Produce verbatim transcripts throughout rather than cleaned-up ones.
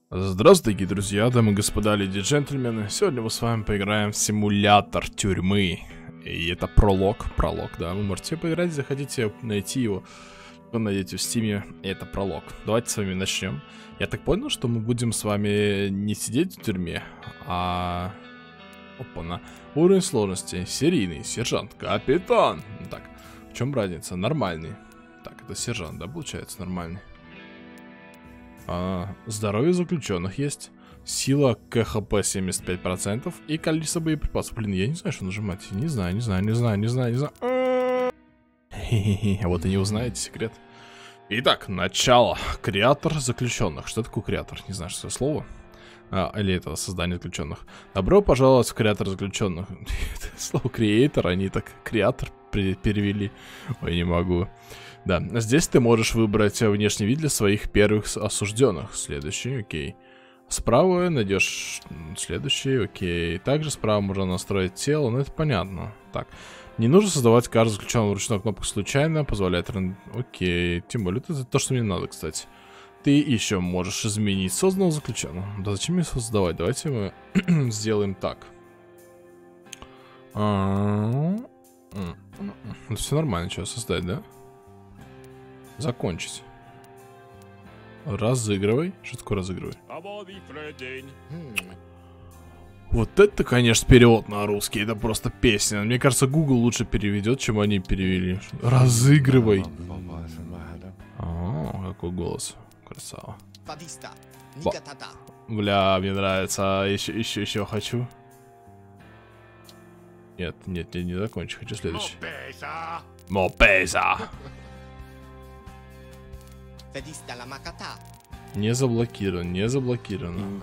Здравствуйте, друзья, дамы и господа, леди и джентльмены. Сегодня мы с вами поиграем в симулятор тюрьмы. И это пролог, пролог, да. Вы можете поиграть, захотите найти его. Вы найдете в стиме, и это пролог. Давайте с вами начнем. Я так понял, что мы будем с вами не сидеть в тюрьме, а... Опа-на. Уровень сложности. Серийный, сержант, капитан. Так, в чем разница? Нормальный. Так, это сержант, да, получается, нормальный. А, здоровье заключенных есть. Сила КХП семьдесят пять процентов. И количество боеприпасов. Блин, я не знаю, что нажимать. Не знаю, не знаю, не знаю, не знаю, не знаю. А вот и не узнаете секрет. Итак, начало. Креатор заключенных. Что такое креатор? Не знаю, что это слово. А, или это создание заключенных. Добро пожаловать в креатор заключенных. Слово креатор, они так креатор перевели. Ой, не могу. Да, здесь ты можешь выбрать внешний вид для своих первых осужденных. Следующий, окей. Справа найдешь следующий, окей. Также справа можно настроить тело, но это понятно. Так, не нужно создавать каждый заключенного вручную, кнопку случайно, позволяет... Окей, тем более это то, что мне надо, кстати. Ты еще можешь изменить созданного заключенного. Да зачем мне создавать? Давайте мы сделаем так. Это все нормально, что создать, да? Закончить. Разыгрывай. Что такое разыгрывай? Вот это, конечно, перевод на русский. Это просто песня. Мне кажется, Google лучше переведет, чем они перевели. Разыгрывай. О, какой голос. Красава. Ба. Бля, мне нравится. Еще, еще, еще хочу. Нет, нет, я не закончу. Хочу следующий. Мопеза. Не заблокирован, не заблокирован.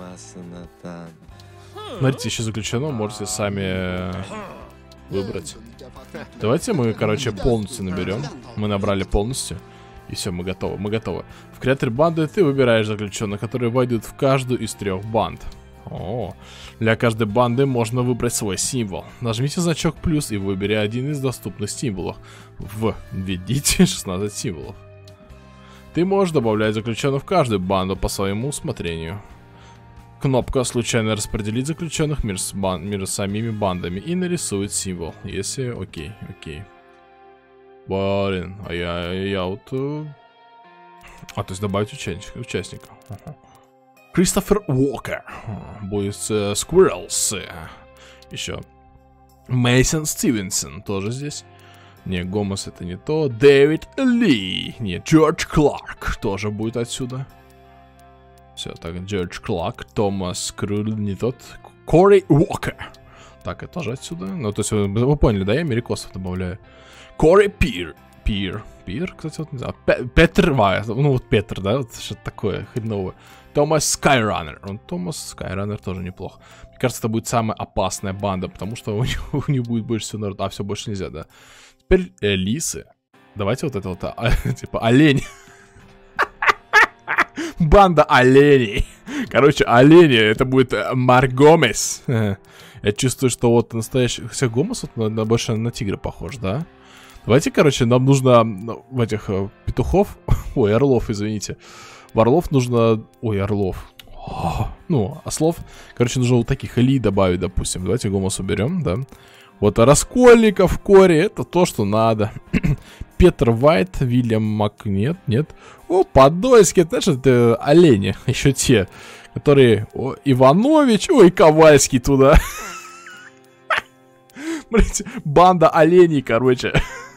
Смотрите, еще заключено, можете сами выбрать. Давайте мы, короче, полностью наберем. Мы набрали полностью. И все, мы готовы, мы готовы. В креаторе банды ты выбираешь заключенных, которые войдут в каждую из трех банд. О, для каждой банды можно выбрать свой символ. Нажмите значок плюс и выбери один из доступных символов. Введите шестнадцать символов. Ты можешь добавлять заключенных в каждую банду по своему усмотрению. Кнопка «Случайно распределить заключенных между, бан между самими бандами» и нарисует символ, если окей, окей. Блин, а я, я вот... Э... А, то есть добавить участников. участников. Ага. Кристофер Уокер. Будет э, Сквирлс. Еще. Мейсон Стивенсон тоже здесь. Не, Гомес это не то. Дэвид Ли. Нет, Джордж Кларк тоже будет отсюда. Все, так, Джордж Кларк. Томас Круль не тот. Кори Уокер. Так, это тоже отсюда. Ну, то есть вы, вы поняли, да? Я америкосов добавляю. Кори Пир. Пир. Пир, кстати, вот не знаю. Петр Вайс. Ну, вот Петр, да? Вот что-то такое хреновое. Томас Скайраннер. Он Томас Скайраннер тоже неплохо. Мне кажется, это будет самая опасная банда, потому что у него, у него будет больше всего народа. А, все, больше нельзя, да. Теперь э, лисы. Давайте вот это вот, а, типа, олень. Банда оленей. Короче, олени, это будет Марк Гомес. Я чувствую, что вот настоящий... Хотя Гомес вот на, на, больше на тигра похож, да? Давайте, короче, нам нужно в этих э, петухов... Ой, орлов, извините. В орлов нужно... Ой, орлов. О, ну, ослов. Короче, нужно вот таких элей добавить, допустим. Давайте Гомес уберем, да? Вот Раскольников, Кори, это то, что надо. Петр Вайт, Вильям Мак, нет, нет. О, Подольский, это, знаешь, это олени, еще те, которые... О, Иванович, ой, Ковальский туда. Смотрите, банда оленей, короче.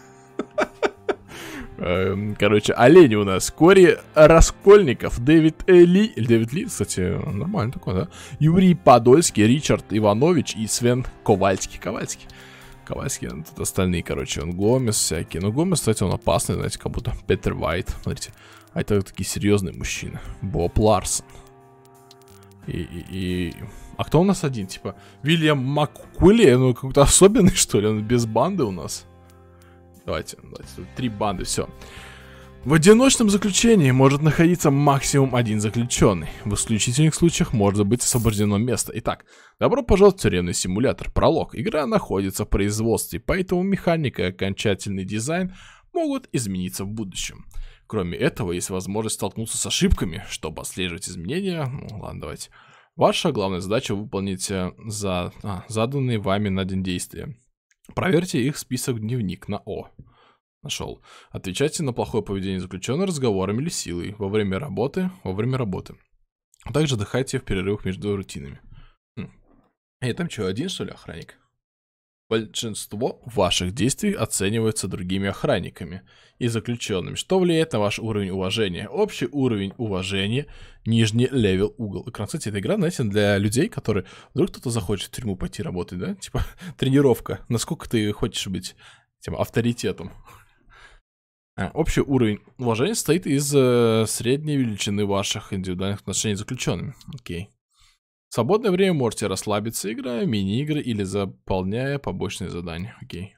Короче, олени у нас. Кори Раскольников, Дэвид Ли. Дэвид Ли, кстати, нормально такой, да? Юрий Подольский, Ричард Иванович и Свен Ковальский. Ковальский. Ковальский, тут остальные, короче, он Гомес всякие. Но Гомес, кстати, он опасный, знаете, как будто Петер Вайт. Смотрите, а это такие серьезные мужчины. Боб Ларсон. И, и, и... А кто у нас один? Типа, Вильям Маккули, ну, какой-то особенный, что ли? Он без банды у нас. Давайте, давайте, три банды, все. В одиночном заключении может находиться максимум один заключенный. В исключительных случаях может быть освобождено место. Итак, добро пожаловать в тюремный симулятор. Пролог. Игра находится в производстве, поэтому механика и окончательный дизайн могут измениться в будущем. Кроме этого, есть возможность столкнуться с ошибками, чтобы отслеживать изменения. Ну, ладно, давайте. Ваша главная задача — выполнить за... а, заданные вами на день действия. Проверьте их список дневник на О. Нашел. Отвечайте на плохое поведение заключенного разговорами или силой во время работы, во время работы. Также отдыхайте в перерывах между рутинами. Хм. Эй, там что, один, что ли, охранник? Большинство ваших действий оценивается другими охранниками и заключенными, что влияет на ваш уровень уважения. Общий уровень уважения, нижний левел угол. Экран, кстати, эта игра, знаете, для людей, которые... Вдруг кто-то захочет в тюрьму пойти работать, да? Типа тренировка. Насколько ты хочешь быть тем авторитетом. А, общий уровень уважения состоит из э, средней величины ваших индивидуальных отношений с заключенными. Окей. В свободное время можете расслабиться, играя в мини-игры или заполняя побочные задания. Окей.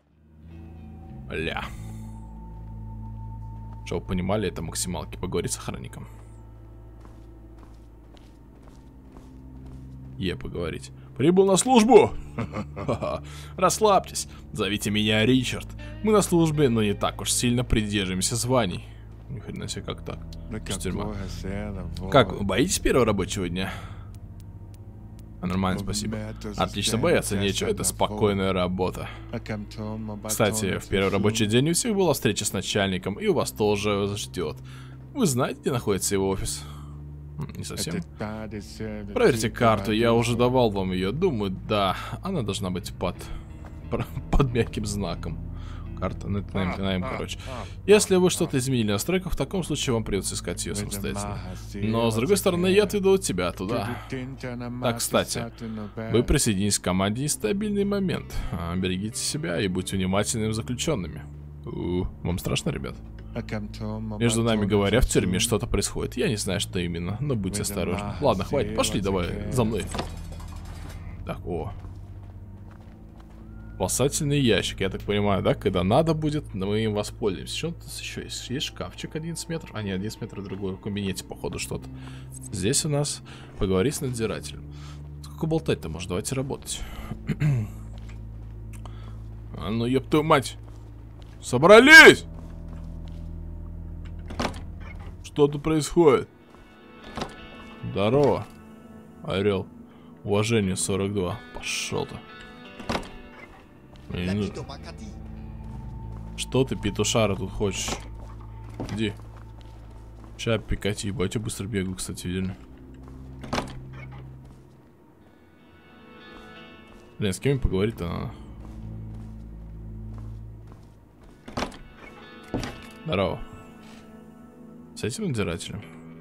Ля. Чтобы вы понимали, это максималки. Поговорить с охранником. Е, поговорить. Прибыл на службу! Расслабьтесь. Зовите меня Ричард. Мы на службе, но не так уж сильно придерживаемся званий. Ни хрена себе, как так? Как, боитесь первого рабочего дня? Нормально, спасибо. Отлично бояться нечего, это спокойная работа. Кстати, в первый рабочий день у всех была встреча с начальником, и у вас тоже ждет. Вы знаете, где находится его офис? Не совсем. Проверьте карту, я уже давал вам ее. Думаю, да, она должна быть под, под мягким знаком. Карта, ну это наим, короче. Если вы что-то изменили в настройках, в таком случае вам придется искать ее самостоятельно. Но, с другой стороны, я отведу тебя туда. Так, кстати, вы присоединитесь к команде «Нестабильный момент». Берегите себя и будьте внимательными заключенными. У, вам страшно, ребят? Между нами говоря, в тюрьме что-то происходит. Я не знаю, что именно, но будьте осторожны. Ладно, хватит, пошли, давай, за мной. Так, о. Спасательный ящик, я так понимаю, да? Когда надо будет, мы им воспользуемся. Что тут еще есть? Есть шкафчик одиннадцать метров. А, не, одиннадцать метров, другой в кабинете, походу, что-то. Здесь у нас поговори с надзирателем. Сколько болтать-то может? Давайте работать. А ну, ёб твою мать! Собрались! Что тут происходит? Здорово, Орел. Уважение сорок два. Пошел-то. Не... Что ты, петушара, тут хочешь? Иди. Ща Пикати, ебать, я быстро бегаю, кстати, видели. Блин, с кем поговорить-то надо? Здорово. С этим надзирателем.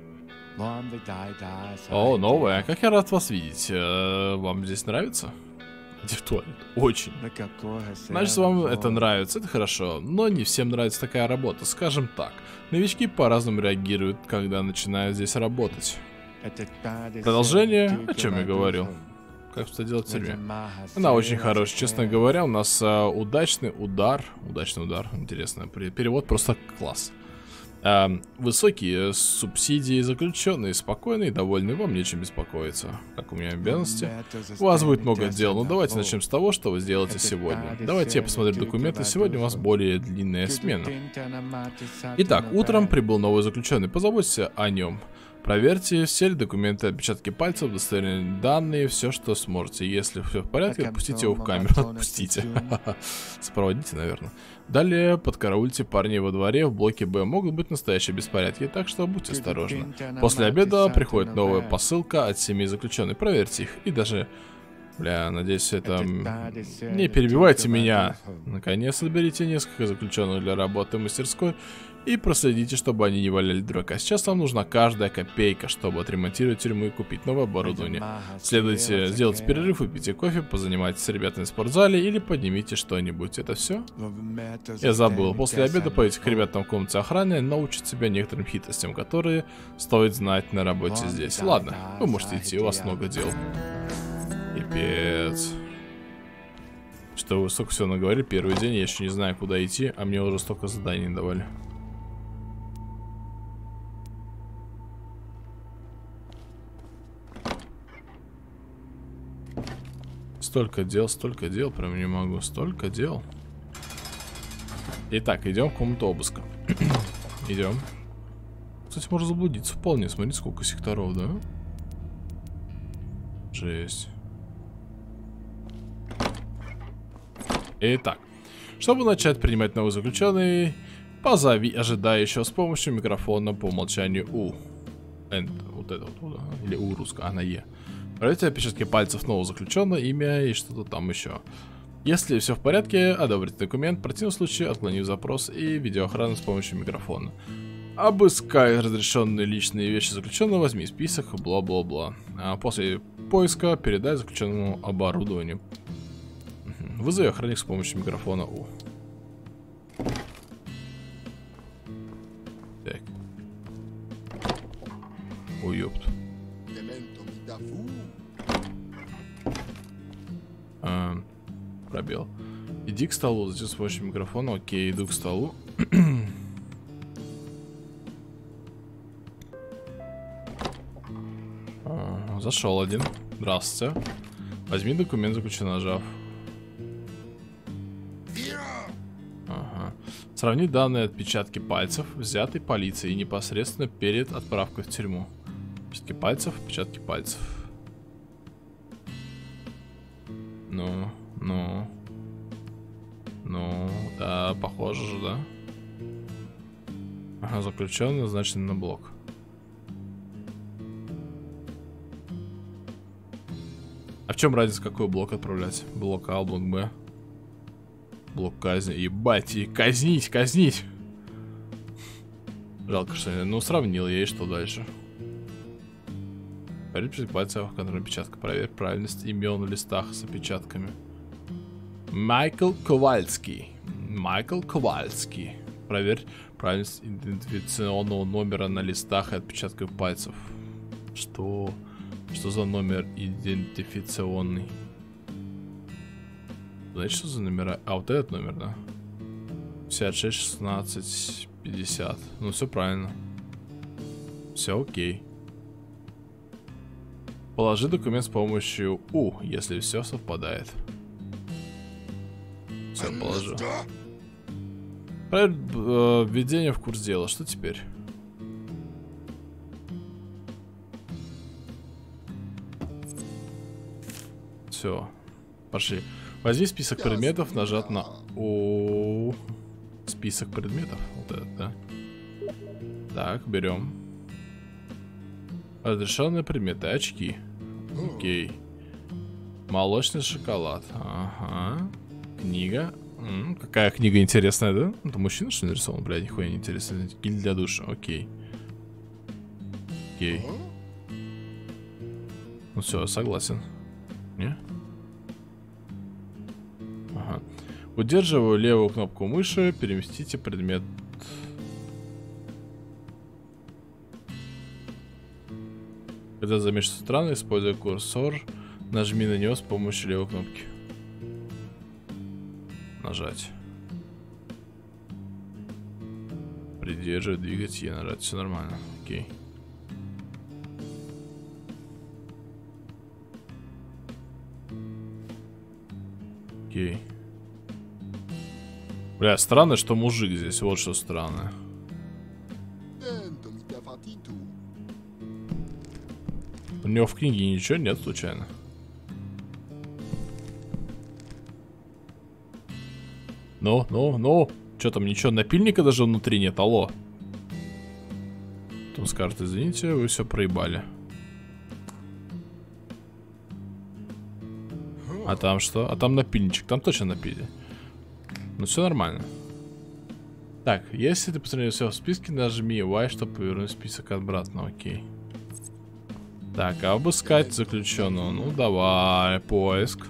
О, новая. Как я рад вас видеть. Вам здесь нравится? В туалет. Очень. Значит, вам это нравится, это хорошо. Но не всем нравится такая работа, скажем так. Новички по-разному реагируют, когда начинают здесь работать. Продолжение, о чем я говорил. Как что делать в тюрьме. Она очень хорошая, честно говоря. У нас а, удачный удар. Удачный удар, интересно. Перевод просто класс. А, высокие субсидии, заключенные, спокойные, довольны, вам нечем беспокоиться. Как у меня обязанности. У вас будет много дел, но давайте начнем с того, что вы сделаете сегодня. Давайте я посмотрю документы, сегодня у вас более длинная смена. Итак, утром прибыл новый заключенный, позаботьтесь о нем. Проверьте все ли документы, отпечатки пальцев, удостоверенные данные, все, что сможете. Если все в порядке, отпустите его в камеру. Отпустите. Сопроводите, наверное. Далее подкараульте парней во дворе в блоке Б. Могут быть настоящие беспорядки, так что будьте осторожны. После обеда приходит новая посылка от семьи заключенных. Проверьте их. И даже... Бля, надеюсь, это... Не перебивайте меня. Наконец, соберите несколько заключенных для работы в мастерской и проследите, чтобы они не валяли дурака. Сейчас вам нужна каждая копейка, чтобы отремонтировать тюрьму и купить новое оборудование. Следуйте, сделайте перерыв, выпейте кофе, позанимайтесь с ребятами в спортзале или поднимите что-нибудь. Это все? Я забыл. После обеда пойдите к ребятам в комнате охраны, научат себя некоторым хитростям, которые стоит знать на работе здесь. Ладно, вы можете идти, у вас много дел. Пипец. Что вы столько всего наговорили, первый день, я еще не знаю, куда идти, а мне уже столько заданий давали. Столько дел, столько дел, прям не могу, столько дел. Итак, идем в комнату обыска. идем. Кстати, можно заблудиться вполне. Смотри, сколько секторов, да? Жесть. Итак, чтобы начать принимать новый заключенный, позови ожидающего с помощью микрофона по умолчанию У. End, вот это вот, или У русская, а на Е. Проверьте отпечатки пальцев нового заключенного, имя и что-то там еще. Если все в порядке, одобрите документ, в противном случае отклонив запрос и видеоохрану с помощью микрофона. Обыскай разрешенные личные вещи заключенного, возьми список, бла-бла-бла. А после поиска передай заключенному оборудованию. Вызови охранник с помощью микрофона У. Так. Ой, ёпт. А, пробел. Иди к столу, затем с помощью микрофона. Окей, иду к столу. а, зашел один. Здравствуйте. Возьми документ, заключен, нажав. Ага. Сравни данные отпечатки пальцев, взятые полицией непосредственно перед отправкой в тюрьму. Отпечатки пальцев, отпечатки пальцев. Ну, ну. Ну, да, похоже же, да? Ага, заключенный назначен на блок. А в чем разница, какой блок отправлять? Блок А, блок Б. Блок казни. Ебать, и казнить, казнить. Жалко, что я, ну, сравнил я, и что дальше? Проверь отпечатки пальцев, контрольная печатка. Проверь правильность имен в листах с опечатками. Майкл Ковальский. Майкл Ковальский. Проверь правильность идентификационного номера на листах и отпечатках пальцев. Что? Что за номер идентификационный? Знаете, что за номера? А, вот этот номер, да? пятьдесят шесть, шестнадцать, пятьдесят. Ну, все правильно. Все окей. Положи документ с помощью У, если все совпадает. Все, положу. Проверь э, введение в курс дела. Что теперь? Все. Пошли. Возьми список предметов, нажат на У. Список предметов. Вот этот, да? Так, берем. Разрешенные предметы. Очки. Окей. Молочный шоколад. Ага. Книга. М-м, какая книга интересная, да? Это мужчина, что нарисован? Бля, нихуя не интересно. Гель для душа. Окей. Окей. Ну все, согласен. Не? Ага. Удерживая левую кнопку мыши, переместите предмет. Когда заметишь странно, используя курсор, нажми на него с помощью левой кнопки. Нажать. Придерживать, двигать и нажать. Все нормально. Окей. Окей. Бля, странно, что мужик здесь. Вот что странно. У него в книге ничего нет случайно? Ну, ну, ну. Что там, ничего, напильника даже внутри нет, алло. Потом скажет, извините, вы все проебали. А там что? А там напильничек, там точно напили. Ну все нормально. Так, если ты посмотрел все в списке, нажми Y, чтобы повернуть список обратно, окей. Так, а обыскать заключенного. Ну давай, поиск.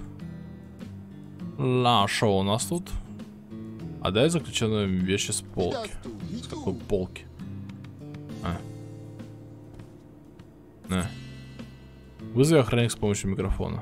Ла, что у нас тут? А дай заключенную вещи с полки. С какой полки? А. На. Вызови охранник с помощью микрофона.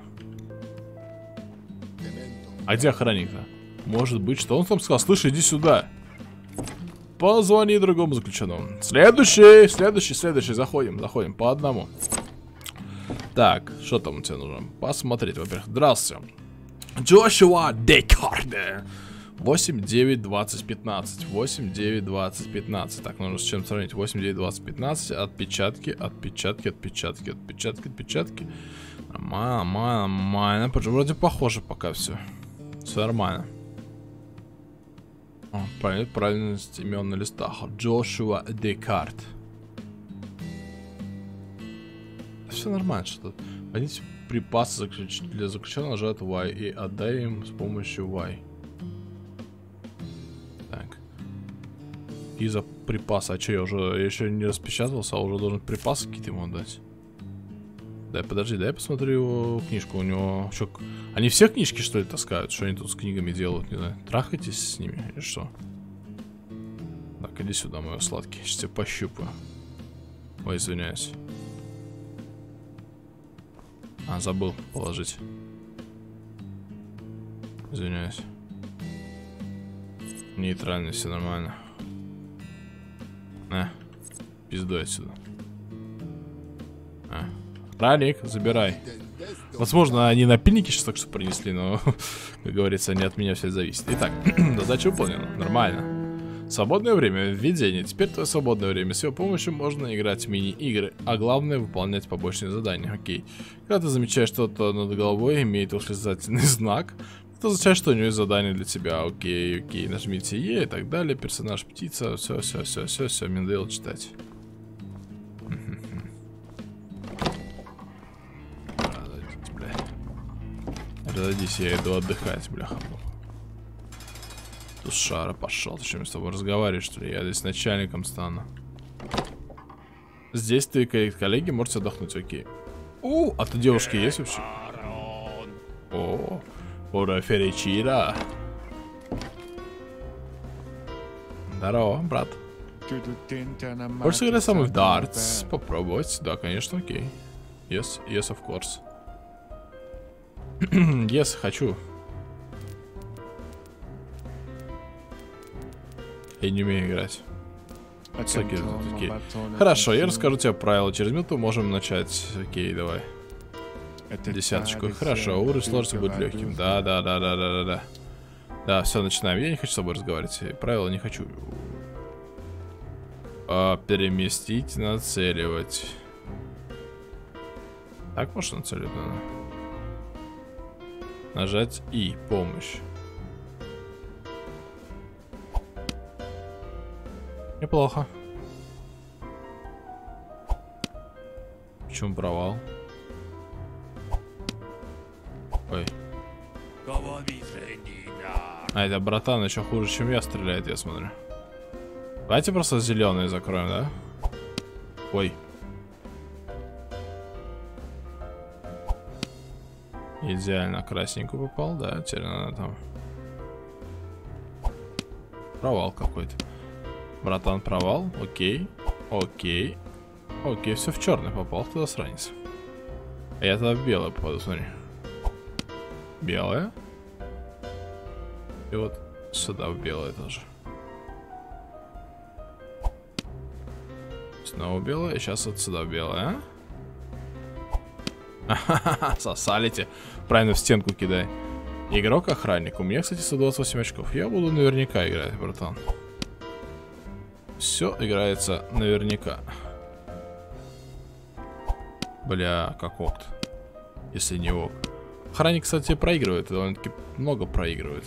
А где охранник-то? Может быть, что он там сказал? Слышь, иди сюда. Позвони другому заключенному. Следующий, следующий, следующий. Заходим, заходим по одному. Так, что там у тебя нужно? Посмотреть, во-первых. Здравствуйте. Джошуа Декарде. восемь, девять, двадцать, пятнадцать. восемь, девять, двадцать, пятнадцать. Так, нужно с чем сравнить. восемь, девять, двадцать, пятнадцать. Отпечатки, отпечатки, отпечатки, отпечатки, отпечатки. Нормально, нормально, нормально. Вроде похоже пока все. Все нормально. О, правильно, правильность имен на листах. Джошуа Декарт. Все нормально, что тут. Пойдите припасы для заключенного, нажать Y и отдай им с помощью Y. Так. И за припасы. А что, я уже я еще не распечатался, а уже должен припасы какие-то ему отдать. Дай, подожди, дай я посмотрю его книжку. У него что? Они все книжки, что ли, таскают? Что они тут с книгами делают? Не знаю. Трахайтесь с ними или что? Так, иди сюда, мой сладкий. Сейчас тебя пощупаю. Ой, извиняюсь. А, забыл положить. Извиняюсь. Нейтрально, все нормально. На, пиздуй отсюда. А. Ралик, забирай. Возможно, они напильники сейчас так что принесли, но, как говорится, не от меня все зависит. Итак, задача выполнена. Нормально. Свободное время, введение. Теперь твое свободное время. С его помощью можно играть в мини-игры, а главное выполнять побочные задания. Окей. Когда ты замечаешь что-то над головой, имеет восклицательный знак, это означает, что у него есть задание для тебя. Окей, окей. Нажмите Е и так далее. Персонаж птица. Все, все, все, все, все. Мне надоело читать. Разойдись, бля. Разойдись, я иду отдыхать, бляха. Тушара пошел. Ты что, с тобой разговариваешь, что ли? Я здесь начальником стану. Здесь ты, коллеги, можете отдохнуть, окей. О, а ты девушки есть вообще? О, ура, Феричира. Здорово, брат. Хочешь сыграть со мной в дартс? Попробовать? Да, конечно, окей. Yes, yes, of course. Yes, хочу. Я не умею играть. Окей, окей. Хорошо, я расскажу тебе правила. Через минуту можем начать. Окей, давай. Десяточку. Хорошо, уровень сложности будет легким. Да, да, да, да, да, да, да. Да, все, начинаем. Я не хочу с тобой разговаривать. Правила не хочу. А, переместить, нацеливать. Так можно нацеливать, надо. Нажать И. Помощь. Неплохо. Почему провал? Ой. А, это братан еще хуже, чем я стреляет, я смотрю. Давайте просто зеленые закроем, да? Ой. Идеально красненькую попал, да? Теперь надо там. Провал какой-то. Братан, провал. Окей. Окей. Окей, все в черный попал. Туда сранец. А я тогда в белое попаду, смотри. Белое. И вот сюда в белое тоже. Снова белое. И сейчас вот сюда в белое, а? Ха-ха-ха, сосалите. Правильно в стенку кидай. Игрок-охранник. У меня, кстати, сто двадцать восемь очков. Я буду наверняка играть, братан. Все играется наверняка. Бля, как окт. Если не ок. Охранник, кстати, проигрывает. Довольно-таки много проигрывает.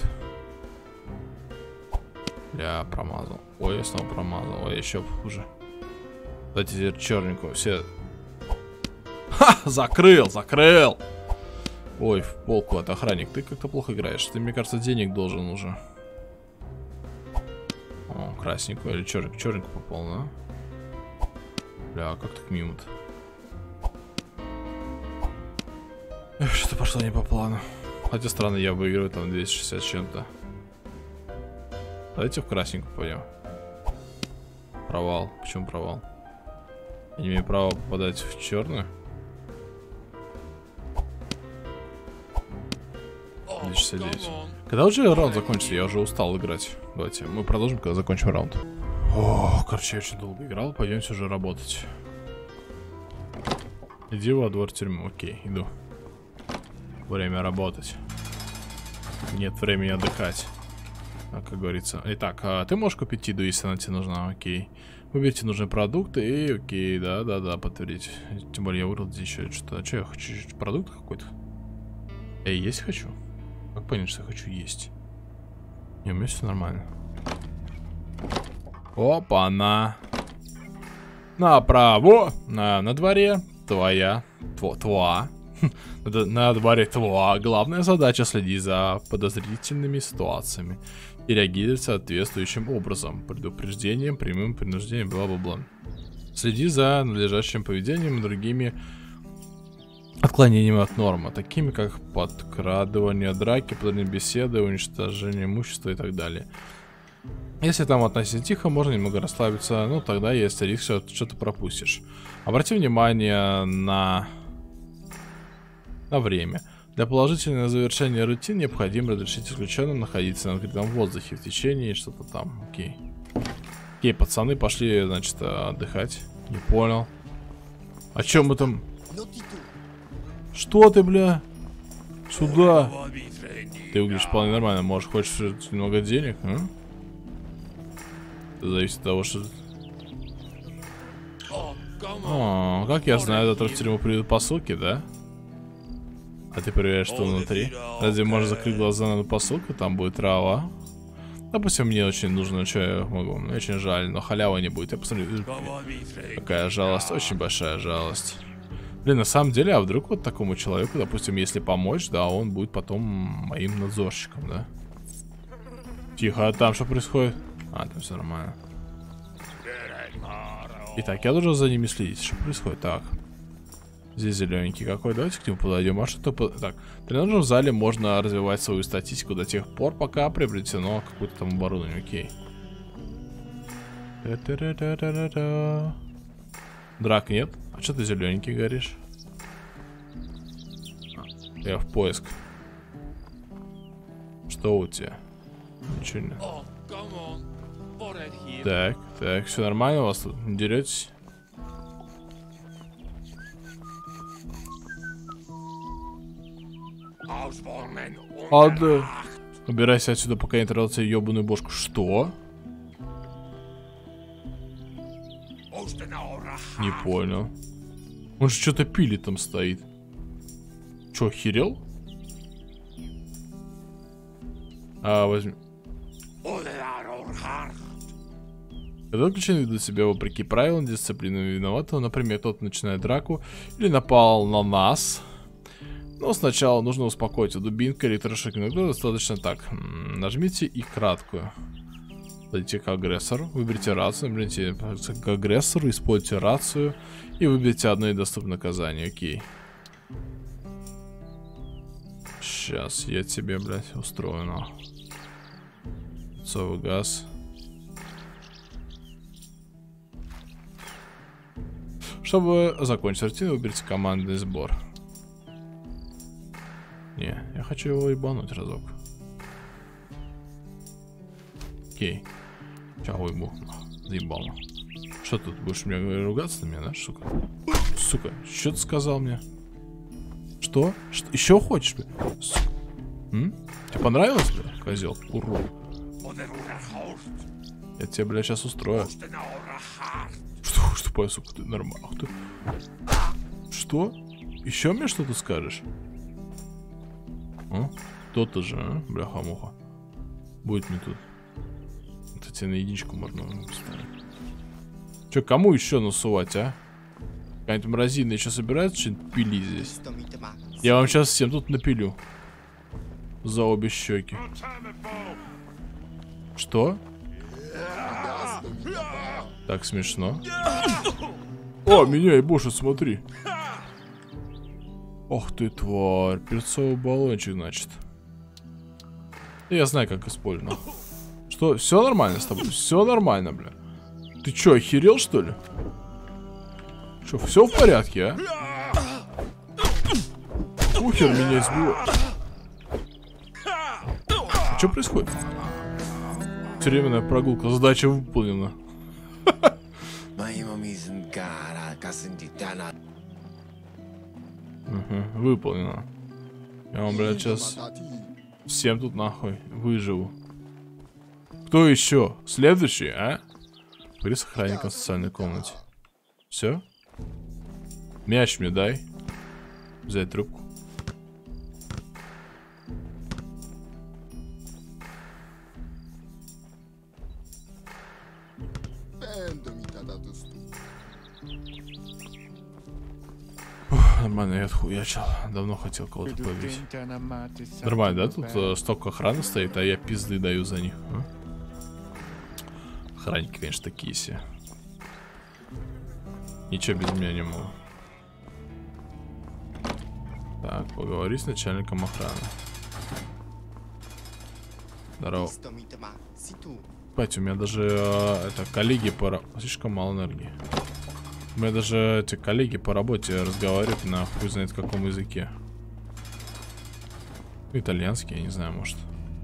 Бля, промазал. Ой, я снова промазал. Ой, еще хуже. Давайте теперь черненького. Все. Ха! Закрыл, закрыл! Ой, в полку от охранник. Ты как-то плохо играешь. Ты, мне кажется, денег должен уже. О, красненькую или черненькую. Черненькую попал, да? Бля, как так мимо-то? Что-то пошло не по плану. Хотя странно, я выигрываю там двести шестьдесят с чем-то. Давайте в красненькую пойдем. Провал. Почему провал? Я не имею права попадать в черную. двести шестьдесят девять. Когда уже раунд закончится? Я уже устал играть. Давайте, мы продолжим, когда закончим раунд. О, короче, я очень долго играл. Пойдемте уже работать. Иди во двор тюрьмы. Окей, иду. Время работать. Нет времени отдыхать. как говорится. Итак, а ты можешь купить еду, если она тебе нужна, окей. Выберите нужные продукты и окей, да-да-да, подтвердить. Тем более я выбрал здесь еще что-то. А что я хочу? Продукт какой-то? Я есть хочу? Как понять, что я хочу есть? Не, у меня все нормально. Опа-на. Направо. На, на дворе твоя. Тво, тва. на, на дворе тва. Главная задача — следить за подозрительными ситуациями и реагировать соответствующим образом. Предупреждением, прямым принуждением, бла-бла-бла. Следи за надлежащим поведением и другими отклонениями от нормы, такими как подкрадывание, драки, подлинные беседы, уничтожение имущества и так далее. Если там относительно тихо, можно немного расслабиться, ну тогда есть риск, что что-то пропустишь. Обрати внимание на... на время. Для положительного завершения рутин необходимо разрешить исключенным находиться на открытом воздухе в течение что-то там. Окей. Окей, пацаны пошли, значит, отдыхать. Не понял. А чё мы там... Что ты, бля? Сюда. Ты выглядишь вполне нормально. Может, хочешь немного денег, а? Это зависит от того, что... О, как я знаю, завтра в тюрьму придут посылки, да? А ты проверяешь, что внутри? Разве можешь закрыть глаза на посылку? Там будет трава. Допустим, мне очень нужно, что я могу. Мне очень жаль, но халявы не будет. Я посмотрю. Какая жалость, очень большая жалость. Блин, на самом деле, а вдруг вот такому человеку, допустим, если помочь, да, он будет потом моим надзорщиком, да? Тихо, а там что происходит? А, там все нормально. Итак, я должен за ними следить. Что происходит? Так. Здесь зелененький какой. Давайте к нему подойдем. А что по... Так, в тренажерном зале можно развивать свою статистику до тех пор, пока приобретено какое-то там оборудование. Окей. Та-та-та-та-та-та. Драк нет? А что ты зелененький горишь? Я в поиск. Что у тебя? Ничего не. Так, так, все нормально у вас тут? Не деретесь? А, да. Убирайся отсюда, пока не трогался ебаную бошку. Что? Не понял. Он же что-то пилит там стоит. Че, охерел? А, возьми. Когда выключение ведут себя вопреки правилам, дисциплины виноватого, например, тот начинает драку или напал на нас. Но сначала нужно успокоить дубинкой, электрошок. Иногда достаточно так. Нажмите и краткую. Подойдите к агрессору, выберите рацию, наберите к агрессору, используйте рацию и выберите одно из доступных наказаний. Окей. Сейчас я тебе, блядь, устрою, но. Цовый газ. Чтобы закончить рутину, выберите командный сбор. Не, я хочу его ебануть разок. Окей. Сейчас уебу. Заебал. Что тут, будешь мне ругаться на меня, да, сука? Сука, что ты сказал мне? Что? Что? Еще хочешь, бля? Сука. М? Тебе понравилось, бля, козел? Урод. Я тебе, бля, сейчас устрою. Что, что, поя, сука, ты нормально? Ты... Что? Еще мне что-то скажешь? А? То-то же, а? Бляха-муха. Будет мне тут. Это тебе на единичку можно поставить. Че, кому еще насувать, а? Какая-нибудь мразина еще собирается что-нибудь пилить здесь? Я вам сейчас всем тут напилю. За обе щеки. Что? Так смешно. О, меня ебошит, смотри. Ох ты, тварь. Перцовый баллончик, значит. Я знаю, как использовать. Что, все нормально с тобой? Все нормально, бля. Ты че, охерел, что ли? Что, все в порядке, а? Ухер меня избивает. Что происходит? Тюремная прогулка. Задача выполнена. Угу, выполнено. Я вам, блядь, сейчас всем тут нахуй выживу. Кто еще? Следующий, а? При сохранении в социальной комнате. Все? Мяч мне дай. Взять трубку. Ух, нормально, я отхуячил. Давно хотел кого-то побить. Нормально, да? Тут э, столько охраны стоит, а я пизды даю за них. А? Охранники, конечно, такие все. Ничего без меня не могу. Так, поговори с начальником охраны. Здорово. Пать, у меня даже э, это коллеги по работе. Слишком мало энергии. У меня даже эти коллеги по работе разговаривают на хуй знает каком языке. Итальянский, я не знаю, может.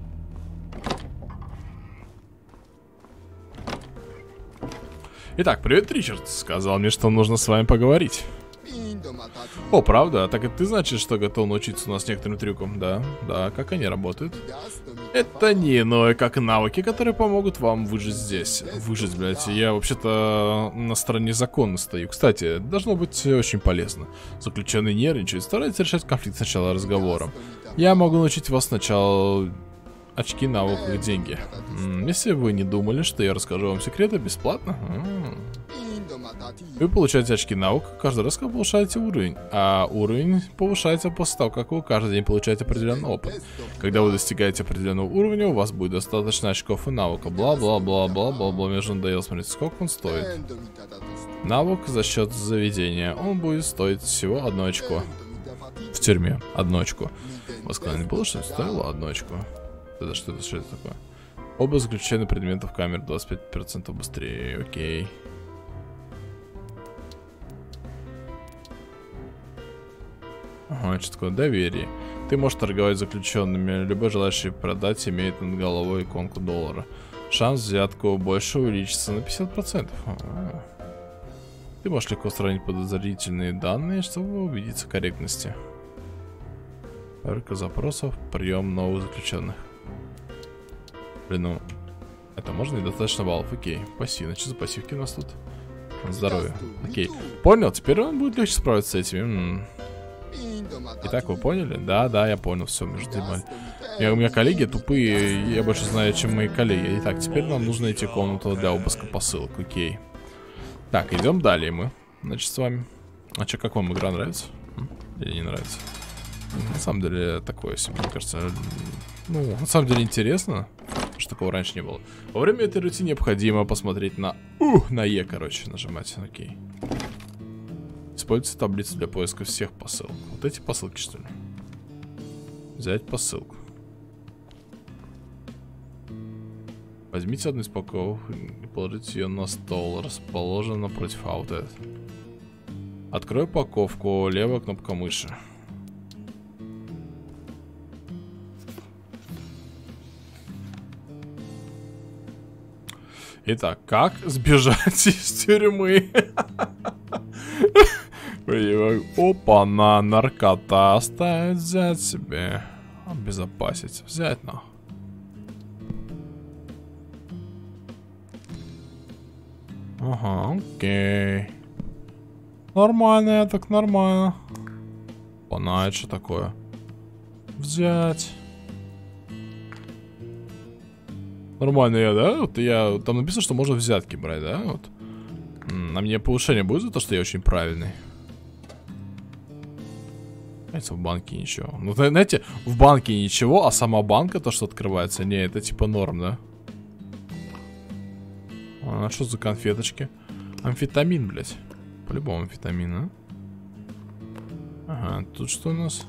Итак, привет, Ричард. Сказал мне, что нужно с вами поговорить. О, правда? Так и ты, значит, что готов научиться у нас некоторым трюкам? Да, да, как они работают? Это не иное, как навыки, которые помогут вам выжить здесь. Выжить, блядь, я вообще-то на стороне закона стою. Кстати, должно быть очень полезно. Заключенный нервничает, старается решать конфликт сначала разговором. Я могу научить вас сначала... Очки, навыков и деньги. М-м, если вы не думали, что я расскажу вам секреты бесплатно. М-м. Вы получаете очки наук каждый раз, как повышаете уровень. А уровень повышается после того, как вы каждый день получаете определенный опыт. Когда вы достигаете определенного уровня, у вас будет достаточно очков и навыка. Бла-бла-бла-бла-бла-бла. Мне же надоело смотреть, сколько он стоит. Навык за счет заведения. Он будет стоить всего одно очко. В тюрьме. Одно очко. Восклонение было, что стоило одно очко. Это что это, что это такое? Оба заключения предметов камер двадцать пять процентов быстрее. Окей. Ага, что такое? Доверие. Ты можешь торговать заключенными. Любой желающий продать имеет над головой иконку доллара. Шанс взятку больше увеличится на пятьдесят процентов. А-а-а. Ты можешь легко сравнить подозрительные данные, чтобы убедиться в корректности. Проверка запросов. Прием новых заключенных. Блин, ну... Это можно? Недостаточно баллов. Окей. Пассивно. Что за пассивки у нас тут? Здоровье. Окей. Понял. Теперь он будет легче справиться с этими. М-м. Итак, вы поняли? Да, да, я понял. Все, мы ждем. Я, у меня коллеги тупые. Я больше знаю, чем мои коллеги. Итак, теперь нам нужно идти в комнату для обыска посылок. Окей. Так, идем далее мы. Значит, с вами. А что, как вам игра нравится? М? Или не нравится? На самом деле, такое себе, мне кажется. Ну, на самом деле интересно, что такого раньше не было. Во время этой рутины необходимо посмотреть на... Ух, на Е, короче, нажимать. Окей. Используйте таблицу для поиска всех посылок. Вот эти посылки, что ли? Взять посылку. Возьмите одну из упаковок и положите ее на стол, расположен напротив аута. Открой упаковку, левая кнопка мыши. Итак, как сбежать из тюрьмы? Опа-на, наркота оставить, взять себе. Обезопасить, взять на. Ага, окей. Нормально, так нормально. Она, что такое? Взять. Нормально я, да? Вот я... Там написано, что можно взятки брать, да? Вот. А мне повышение будет за то, что я очень правильный? В банке ничего. Ну, знаете, в банке ничего, а сама банка, то, что открывается, не, это типа норм, да? А что за конфеточки? Амфетамин, блядь. По-любому амфетамин, а? Ага, тут что у нас?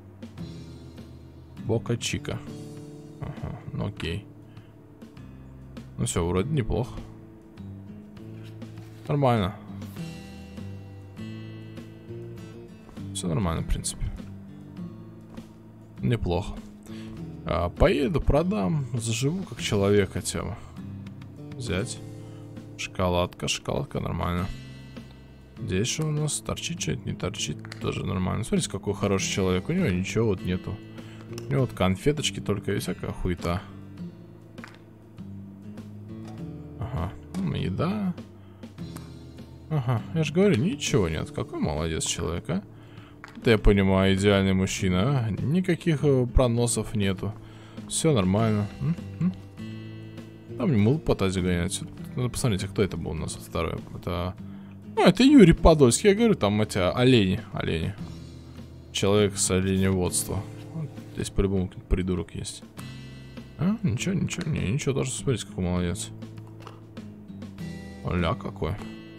Бока Чика. Ага, ну окей. Ну все, вроде неплохо. Нормально. Все нормально, в принципе. Неплохо. А, поеду, продам, заживу как человек хотя бы. Взять. Шоколадка, шоколадка, нормально. Здесь что у нас? Торчит что-то, не торчит, тоже нормально. Смотрите, какой хороший человек. У него ничего вот нету. У него вот конфеточки только и всякая хуета. еда. Ага, я же говорю, ничего нет. Какой молодец человек, а? Это я понимаю, идеальный мужчина, а? Никаких проносов нету. Все нормально. М-м. Там не могут по тазу гонять. Надо посмотреть, а кто это был у нас второй. Это... Ну, это Юрий Подольский. Я говорю, там эти олени. Олени. Человек с оленеводства. Вот здесь по-любому придурок есть. А? Ничего, ничего. Не, ничего, даже смотрите, какой молодец. Ля, какой.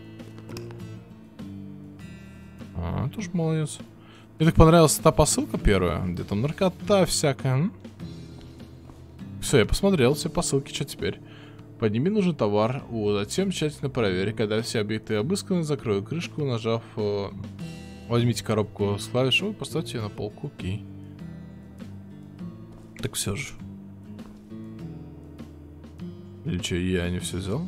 А, тоже молодец. Мне так понравилась та посылка первая, где там наркота всякая. Все, я посмотрел все посылки, что теперь? Подними нужный товар, о, затем тщательно проверь. Когда все объекты обысканы, закрою крышку, нажав... Э, возьмите коробку с клавишей и поставьте ее на полку, окей. Так все же. Или что, я не все взял?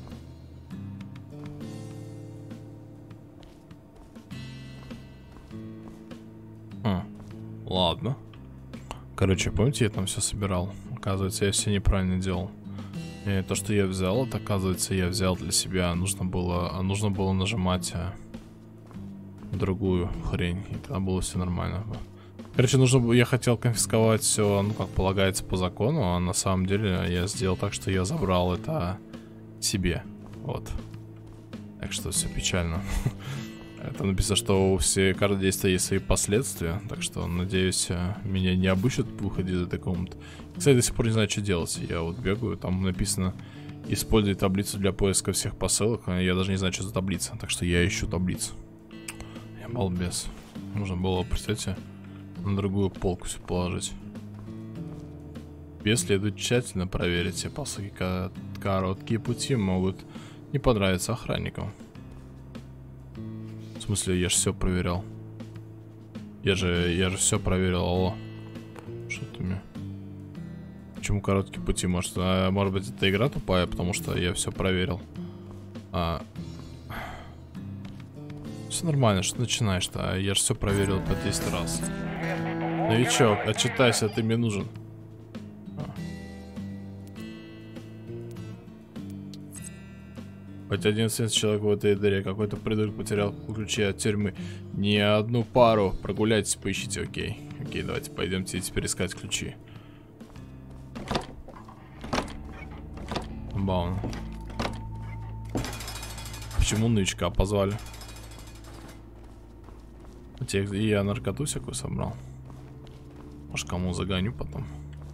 А, ладно. Короче, помните, я там все собирал? Оказывается, я все неправильно делал. И то, что я взял, это, оказывается, я взял для себя. Нужно было, нужно было нажимать а, другую хрень. И тогда было все нормально. Короче, нужно, я хотел конфисковать все, ну, как полагается по закону. А на самом деле я сделал так, что я забрал это себе. Вот. Так что все печально. Это написано, что у всей каждого действия есть свои последствия. Так что, надеюсь, меня не обучат выходить из этой комнаты. Кстати, до сих пор не знаю, что делать. Я вот бегаю, там написано: используй таблицу для поиска всех посылок. Я даже не знаю, что за таблица. Так что я ищу таблицу. Я балбес. Нужно было, представьте, на другую полку все положить. Тебе следует тщательно проверить все посылки. Короткие пути могут не понравиться охранникам. В смысле, я же все проверял. Я же, я же все проверил, алло. Что ты мне? Почему короткие пути? Может, а, может быть, это игра тупая, потому что я все проверил. А... Все нормально, что начинаешь-то? А я же все проверил по десять раз. Новичок, отчитайся, ты мне нужен. Хоть одиннадцать человек в этой дыре. Какой-то придурок потерял ключи от тюрьмы. Не одну пару. Прогуляйтесь, поищите, окей. Окей, давайте пойдемте теперь искать ключи. Баун. Почему новичка позвали? И я наркоту всякую собрал. Может, кому загоню потом.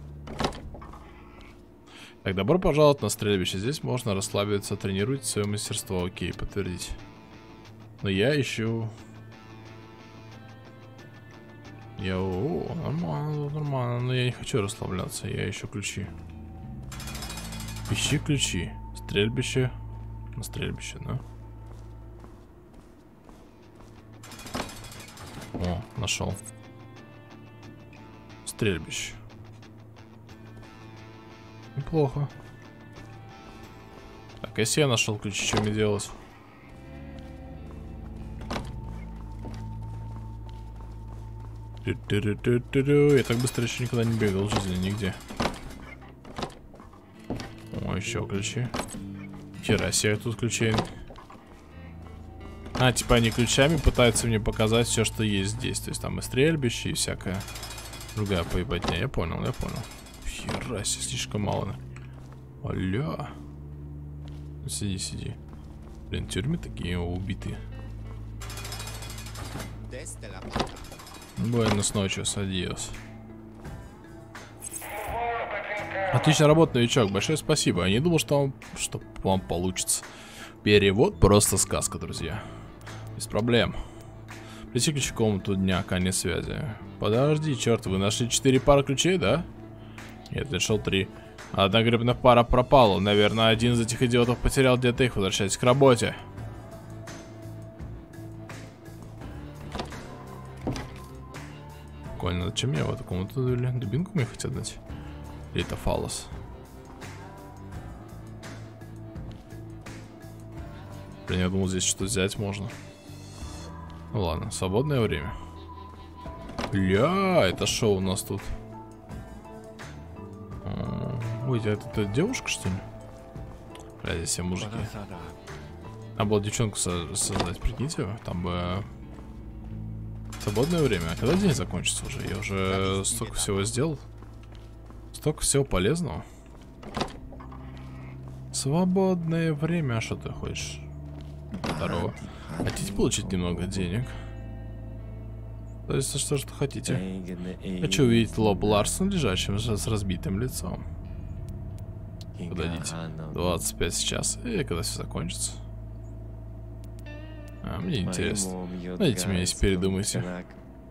Так, добро пожаловать на стрельбище. Здесь можно расслабиться, тренируйте свое мастерство. Окей, подтвердить. Но я ищу... Я... О, нормально, нормально. Но я не хочу расслабляться. Я ищу ключи. Ищи ключи. Стрельбище. На стрельбище, да? О, нашел. Стрельбище. Неплохо. Так, если я нашел ключи, что мне делать? Я так быстро еще никогда не бегал в жизни нигде. О, еще ключи. Хера себе, тут ключей. А, типа они ключами пытаются мне показать все, что есть здесь. То есть там и стрельбище, и всякая другая поебатня. Я понял, я понял. Хера себе, слишком мало. Аля. Сиди, сиди. Блин, тюрьмы такие убитые. Буэнос ночес, адиос. Отличная работа, новичок. Большое спасибо. Я не думал, что вам, что вам получится. Перевод просто сказка, друзья. Без проблем. Прийти ключ в комнату дня, конец связи. Подожди, черт, вы нашли четыре пары ключей, да? Нет, нашел три. Одна гребная пара пропала. Наверное, один из этих идиотов потерял где-то их. Возвращайтесь к работе. Прикольно. Зачем я в эту комнату дали? Дубинку мне хотят дать? Или это фалос? Блин, я думал, здесь что взять можно. Ну ладно, свободное время. Бля, это шоу у нас тут. Ой, это, это девушка, что ли? Бля, здесь все мужики. Надо было девчонку со создать, прикиньте. Там бы... Свободное время. А когда день закончится уже? Я уже столько всего сделал. Столько всего полезного. Свободное время. А что ты хочешь? Здорово. Хотите получить немного денег? То есть, что же хотите? Хочу увидеть лоб Ларсона, лежащим с разбитым лицом. Подойдите. двадцать пять сейчас. И когда все закончится. А, мне интересно. Найдите меня, если передумайте.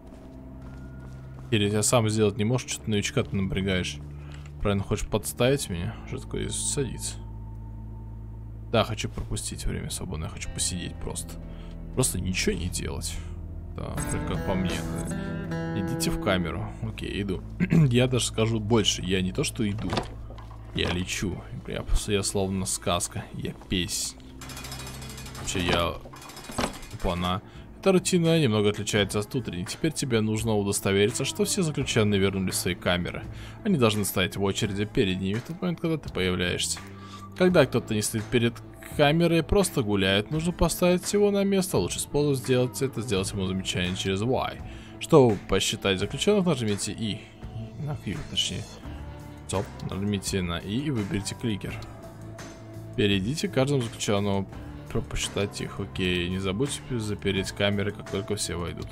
Или я сам сделать не можешь, что-то новичка ты напрягаешь. Правильно, хочешь подставить меня? Что такое садиться? Да, хочу пропустить время свободное, хочу посидеть просто. Просто ничего не делать. Да, как по мне. Идите в камеру. Окей, иду. Я даже скажу больше. Я не то, что иду. Я лечу. Я, я словно сказка. Я песнь. Вообще, я... Опа-на. Эта рутина немного отличается от утренней. Теперь тебе нужно удостовериться, что все заключенные вернули свои камеры. Они должны стоять в очереди перед ними в тот момент, когда ты появляешься. Когда кто-то не стоит перед камерой, просто гуляет, нужно поставить его на место. Лучше способ сделать это, сделать ему замечание через Y. Чтобы посчитать заключенных, нажмите И. На Q, точнее. Стоп. Нажмите на И и выберите кликер. Перейдите к каждому заключенному. Посчитать их. Окей. Не забудьте запереть камеры, как только все войдут.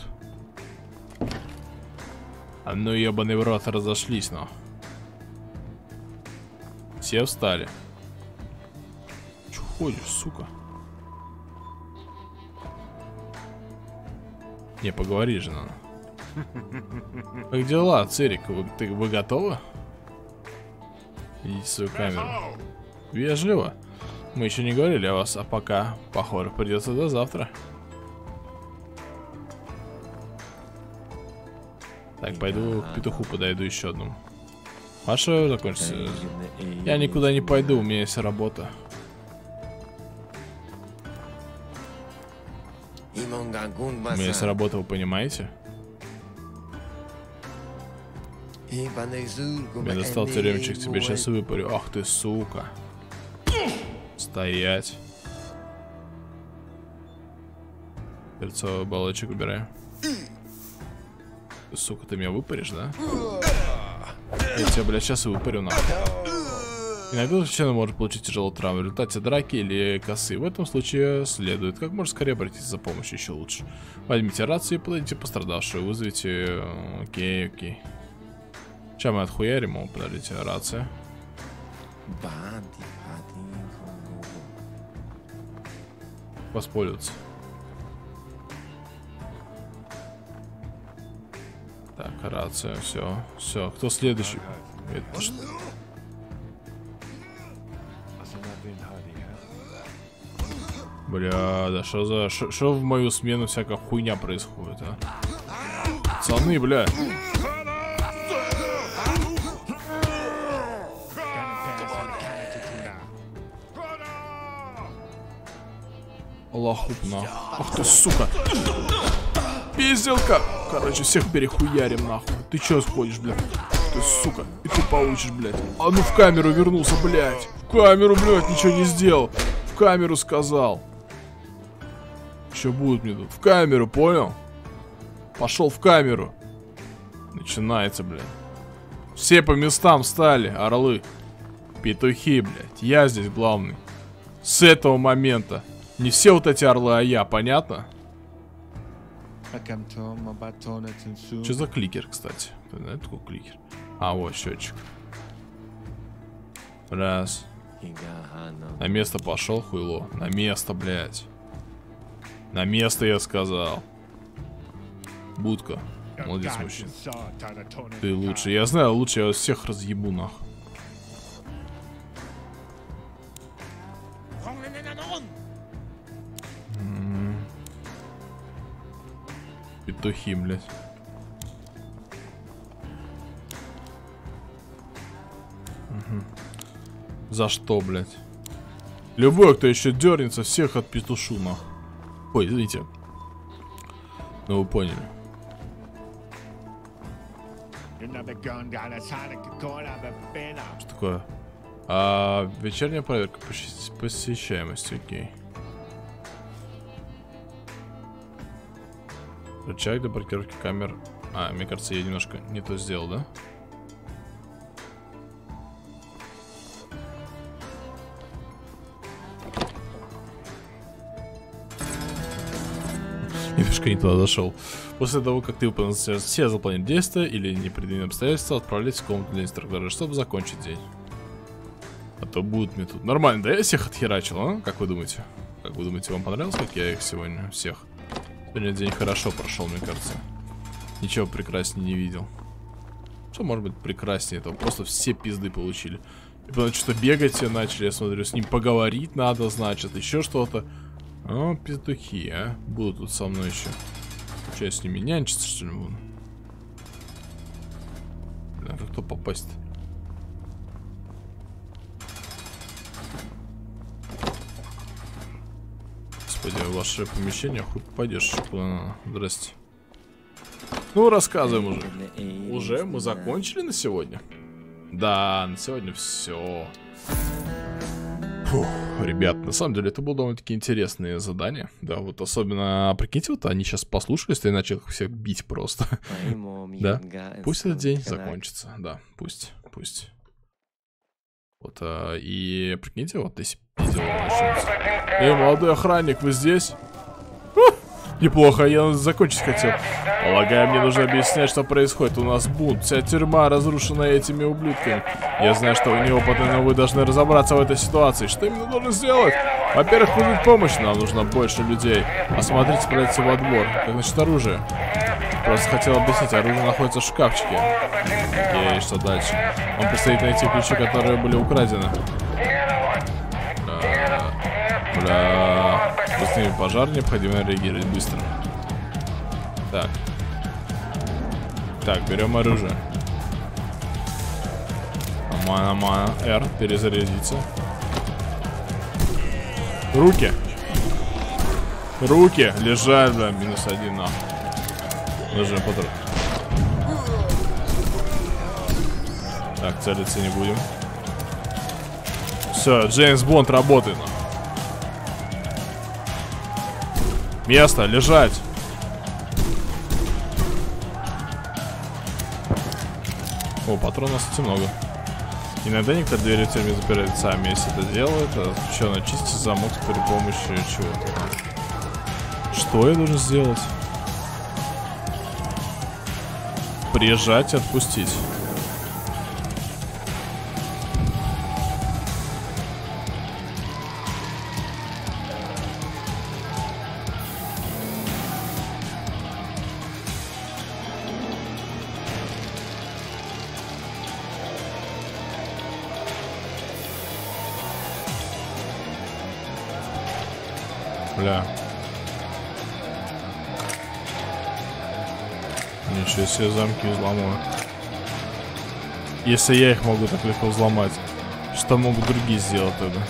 А ну ебаный в рот, разошлись, но. Все встали. Чё ходишь, сука? Не, поговори же надо. Как дела, Церик? Вы, ты, вы готовы? Идите в свою камеру. Вежливо. Мы еще не говорили о вас, а пока, похоже, придется до завтра. Так, пойду к петуху подойду еще одному. Ваша закончится. Я никуда не пойду, у меня есть работа. У меня есть работа, вы понимаете? Я достал тюремчик, тебе сейчас выпарю. Ах ты, сука. Стоять. Перцовый баллончик убираю. Ты, сука, ты меня выпаришь, да? Я тебя, блядь, сейчас и выпарю, нахуй. Иногда заключенный может получить тяжелую травму в результате драки или косы. В этом случае следует как можно скорее обратиться за помощью, еще лучше. Возьмите рацию и подойдите пострадавшую, вызовите... Окей, окей. Сейчас мы отхуярим его, подождите, рация. Воспользоваться. Так, рация, все, все. Кто следующий? Это что? Бля, да что за... Что в мою смену всякая хуйня происходит, а? Пацаны, бля. Аллаху нахуй. Ах ты, сука. Пизделка. Короче, всех перехуярим, нахуй. Ты чё сходишь, блядь? Ты, сука. И ты получишь, блядь. А ну в камеру вернулся, блядь. В камеру, блядь, ничего не сделал. В камеру сказал. Что будет мне тут? В камеру, понял? Пошел в камеру. Начинается, блядь. Все по местам встали, орлы. Петухи, блядь. Я здесь главный. С этого момента. Не все вот эти орлы, а я, понятно? Что за кликер, кстати? Кто знает, такой кликер? А, вот счетчик. Раз. На место пошел, хуйло. На место, блядь. На место, я сказал. Будка. Молодец, мужчина. Ты лучше. Я знаю, лучше я вас всех разъебу, нахуй. Петухи, блядь. Угу. За что, блядь? Любой, кто еще дернется, всех отпетушу, нахуй. Ой, извините. Ну вы поняли. Что такое? А, вечерняя проверка посещаемости, окей. Рычаг для паркировки камер. А, мне кажется, я немножко не то сделал, да? Немножко не туда зашел. После того, как ты выполнил все запланированные действия или непредвиденные обстоятельства, отправляйся в комнату для инструктора, чтобы закончить день. А то будут мне тут... Нормально, да я всех отхерачил, а? Как вы думаете? Как вы думаете, вам понравилось, как я их сегодня всех? Сегодня день хорошо прошел, мне кажется. Ничего прекраснее не видел. Что может быть прекраснее этого? Просто все пизды получили. И потом что-то бегать все начали, я смотрю, с ним поговорить надо, значит, еще что-то. О, пиздухи, а? Будут тут со мной еще. Что, я с ними нянчиться, что ли, буду? Бля, как кто попасть-то? Господи, в ваше помещение хуй попадешь, куда надо. Здрасте. Ну, рассказываем уже. Уже мы закончили на сегодня? Да, на сегодня все. Фух, ребят, на самом деле это было довольно-таки интересные задания. Да, вот особенно, прикиньте, вот они сейчас послушались, и начали их всех бить просто. Да, пусть этот день закончится. Да, пусть, пусть. Вот, а, и прикиньте, вот если пиздел начнется. Эй, молодой охранник, вы здесь? Неплохо, я закончить хотел. Полагаю, мне нужно объяснять, что происходит. У нас бунт. Вся тюрьма разрушена этими ублюдками. Я знаю, что вы неопытны, но вы должны разобраться в этой ситуации. Что именно должен сделать? Во-первых, вызвать помощь. Нам нужно больше людей. Осмотрите, пройти во двор. Как насчет оружия? Просто хотел объяснить, оружие находится в шкафчике. И что дальше? Вам предстоит найти ключи, которые были украдены. Бля... Бля... Быстрее пожар, необходимо реагировать быстро. Так. Так, берем оружие. Мана, мана, R, перезарядиться. Руки. Руки, лежать, да, минус один, на. Нажимаем патрон. Так, целиться не будем. Все, Джеймс Бонд работает. Место, лежать. О, патронов, кстати, много. Иногда некоторые двери в тюрьме запирают сами. Если это делают, то что, начистить замок при помощи чего-то. Что я должен сделать? Прижать и отпустить. Бля. Ничего себе, замки взломаю. Если я их могу так легко взломать, что могут другие сделать тогда?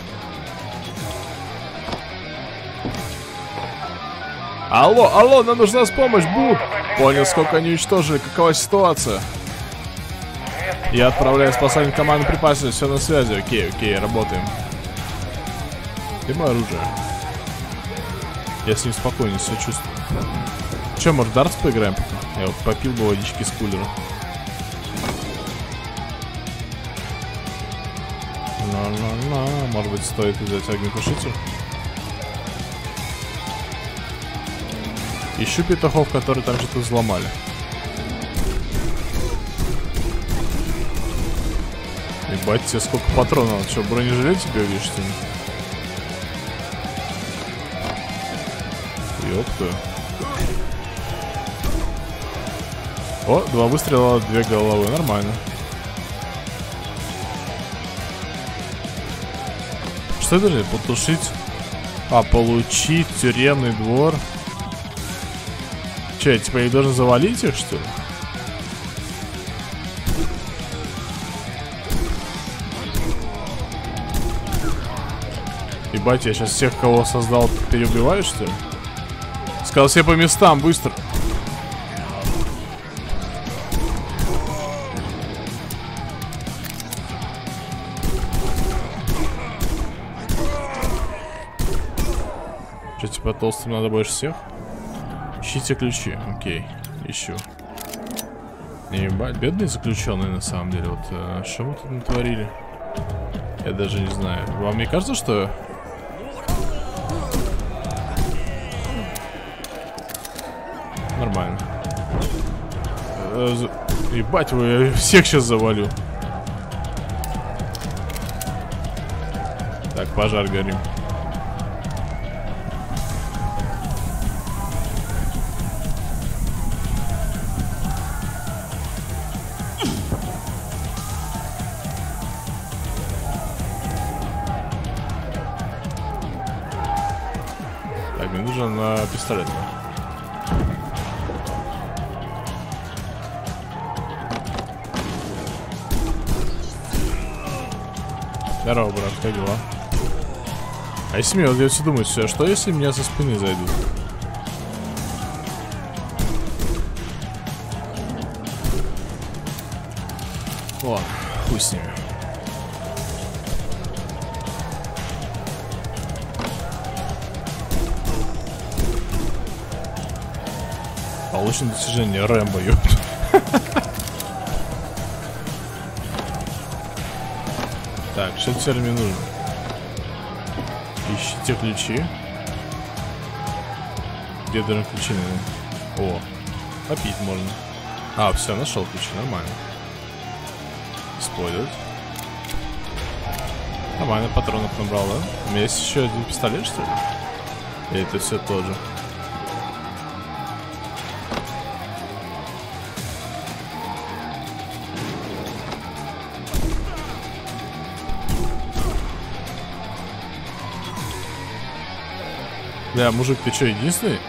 Алло, алло, нам нужна помощь, Бут! Понял, сколько они уничтожили, какова ситуация? Я отправляю спасательную команду припасов, все на связи, окей, окей, работаем. Где мое оружие? Я с ним спокойно себя чувствую. Че, может, дартс поиграем пока? Я вот попил бы водички с кулера. На-на-на. Может быть, стоит взять огнетушитель? Ищу петухов, которые там что-то взломали. Ебать, тебе сколько патронов? Что, бронежилет тебе видишь, что ли? Ёпта. О, два выстрела, две головы. Нормально. Что это же? Потушить? А, получить тюремный двор. Че, я типа я должен завалить их, что ли? Ебать, я сейчас всех, кого создал, переубиваю, что ли? Сказал все по местам, быстро. Что, типа толстым надо больше всех? Ищите ключи. Окей, ищу. Ебать, бедные заключенные на самом деле. Вот э, что мы тут натворили? Я даже не знаю. Вам не кажется, что... Нормально. Э, за... Ебать, вы, я всех сейчас завалю. Так, пожар горим. Так, мне нужен на пистолет. Здорово, брат, как дела? А если мне, вот я все думаю, все, что если меня со спины зайдут? Ладно, хуй с ними. Получено достижение Рэмбо, ёпта. Так, что теперь мне нужно? Ищите ключи. Где даже ключи, наверное? О, попить можно. А, все, нашел ключи, нормально. Использовать. Нормально, патронов набрал, да? У меня есть еще один пистолет, что ли? И это все тоже. Бля, мужик, ты что, единственный?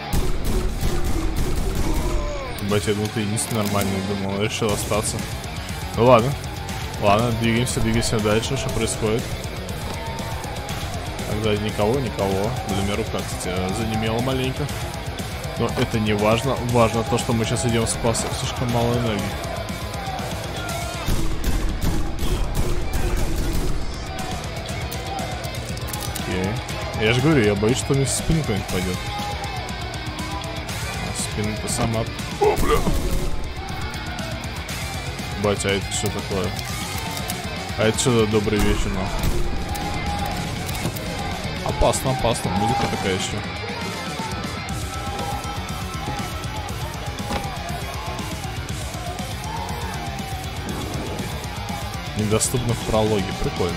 Бать, я думал, ты единственный нормальный, думал, решил остаться. Ну ладно. Ладно, двигаемся, двигаемся дальше, что происходит. Тогда никого, никого. Блин, рука, кстати, занемела маленько. Но это не важно. Важно то, что мы сейчас идем в спас. Слишком мало энергии. Окей. Я же говорю, я боюсь, что мне со спины кто-нибудь пойдет. А спина-то сама... О, бля. Батя, а это что такое? А это что за добрый вечер, нахуй? Опасно, опасно. Музыка такая еще. Недоступно в прологе. Прикольно.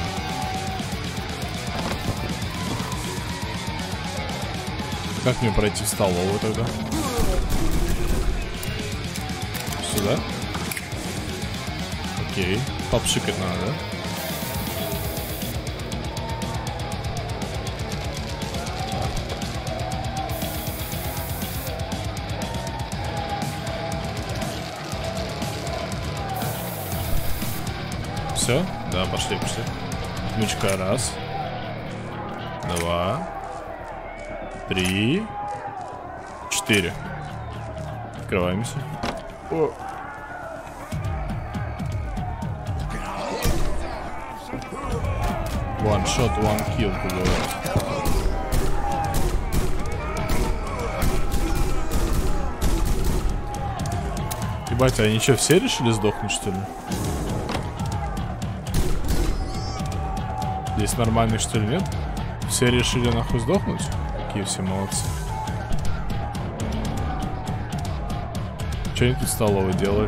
Как мне пройти в столовую тогда? Сюда? Окей. Попшикать надо, да? Все? Да, пошли, пошли. Мычка, раз. Два. Три. Четыре. Открываемся. О. One shot, one kill, как говорят. Ебать, а они что, все решили сдохнуть, что ли? Здесь нормальный, что ли, нет? Все решили нахуй сдохнуть? Какие все молодцы. Что они тут в столовой делали?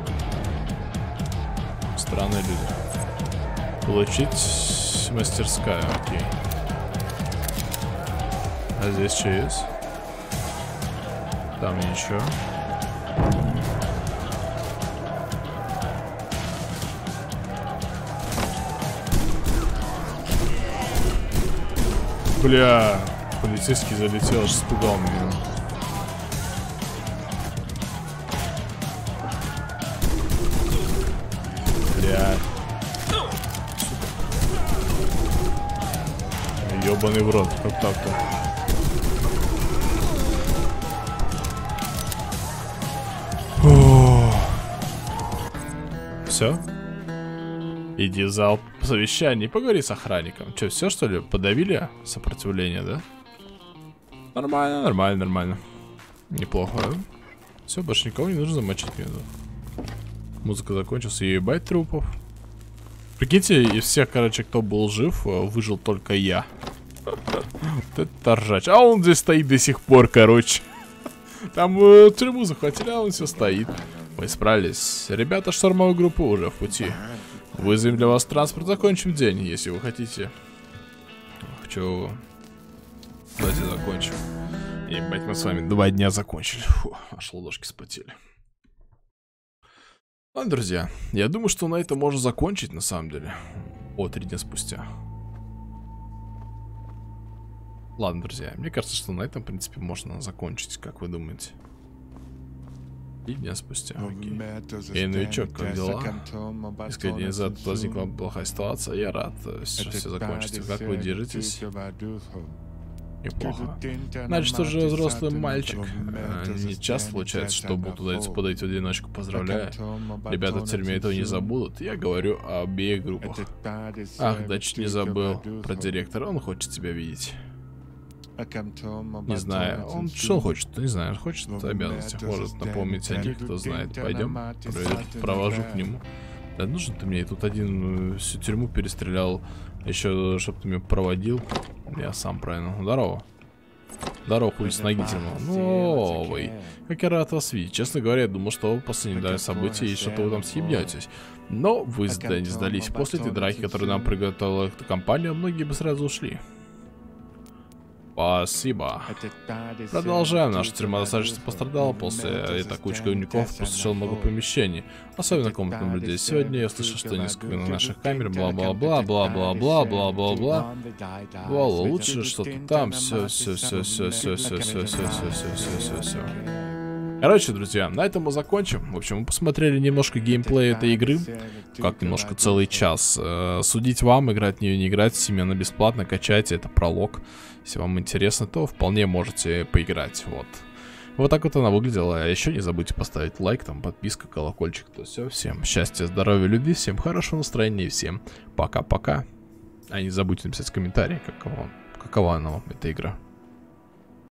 Странные люди. Получить мастерская, окей. А здесь что есть? Там ничего. Бля, полицейский залетел, аж испугал меня. Бля. Ёбаный в рот, как так-то? Все? Иди в зал совещаний, поговори с охранником. Че, все что ли? Подавили сопротивление, да? Нормально, нормально, нормально. Неплохо. Все, больше никого не нужно замочить мне. Музыка закончилась, и ебать трупов. Прикиньте, из всех, короче, кто был жив, выжил только я. Вот это ржач. А он здесь стоит до сих пор, короче. Там э, тюрьму захватили, а он все стоит. Мы справились. Ребята, штурмовой группы уже в пути. Вызовем для вас транспорт, закончим день, если вы хотите. Хочу. Давайте закончим. Ебать, мы с вами два дня закончили. Фу, аж ладошки спотели. Ладно, друзья, я думаю, что на этом можно закончить, на самом деле. О, три дня спустя. Ладно, друзья, мне кажется, что на этом, в принципе, можно закончить, как вы думаете? Три дня спустя, окей. Эй, новичок, как дела? Несколько дней назад возникла плохая ситуация, я рад, что все закончится. Как вы держитесь? Неплохо. Значит, уже взрослый мальчик. Не часто получается, что будут удается подойти в одиночку. Поздравляю. Ребята в тюрьме этого не забудут. Я говорю о обеих группах. Ах, да, чуть не забыл про директора. Он хочет тебя видеть. Не знаю, он что он хочет? Не знаю, хочет обязанности. Может напомнить о них, кто знает. Пойдем, провожу к нему. Да нужен ты мне? Тут один всю тюрьму перестрелял. Еще, чтоб ты меня проводил. Я сам правильно. Здорово. Здорово, хуй с ноги тянул. Новый. Как я рад вас видеть. Честно говоря, я думал, что после недавних событий и что-то вы там съебнетесь. Но вы не сдались. После этой драки, которую нам приготовила эта компания, многие бы сразу ушли. Спасибо. Продолжаем. Наша тюрьма достаточно пострадала. После этой кучки уников посещал много помещений. Особенно комнатным людей. Сегодня я слышал, что несколько наших камер, бла-бла-бла, бла-бла-бла, бла-бла-бла. Вау, лучше что-то там. Все, все, все, все, все, все, все, все, все, все, все, все, все. Короче, друзья, на этом мы закончим. В общем, мы посмотрели немножко геймплей этой игры. Как немножко целый час. Судить вам, играть в нее, не играть. Семена бесплатно, качайте, это пролог. Если вам интересно, то вполне можете поиграть. Вот. Вот так вот она выглядела. А еще не забудьте поставить лайк, там подписка, колокольчик. То все. Всем счастья, здоровья, любви, всем хорошего настроения и всем пока-пока. А не забудьте написать в комментарии, какова, какова она вам, эта игра.